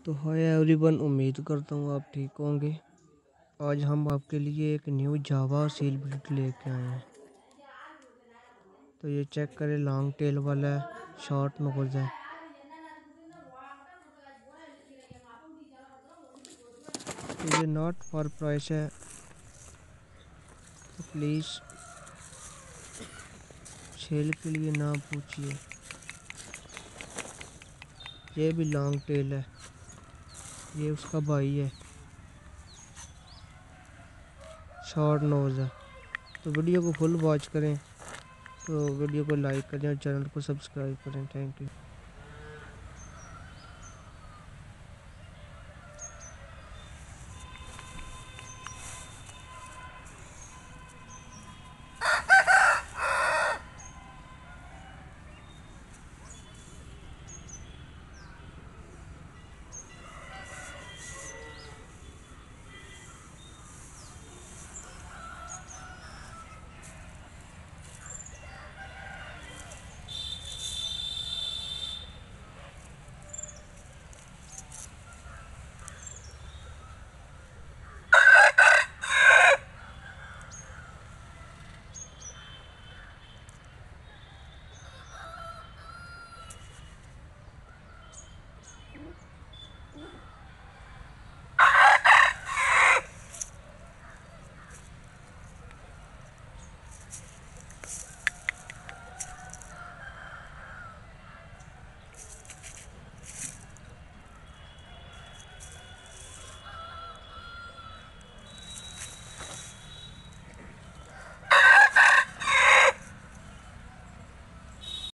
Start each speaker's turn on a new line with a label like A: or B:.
A: तो hi everyone, उम्मीद करता हूँ आप ठीक होंगे। आज हम आपके लिए एक न्यू जावा सील ब्रीड लेके आए हैं। तो ये चेक करें, लॉन्ग टेल वाला है, शॉर्ट नोज है। तो ये नॉट फॉर प्राइस है, तो प्लीज़ सेल के लिए ना पूछिए। ये भी लॉन्ग टेल है, ये उसका भाई है, शॉर्ट नोज है। तो वीडियो को फुल वॉच करें, तो वीडियो को लाइक करें और चैनल को सब्सक्राइब करें। Thank you.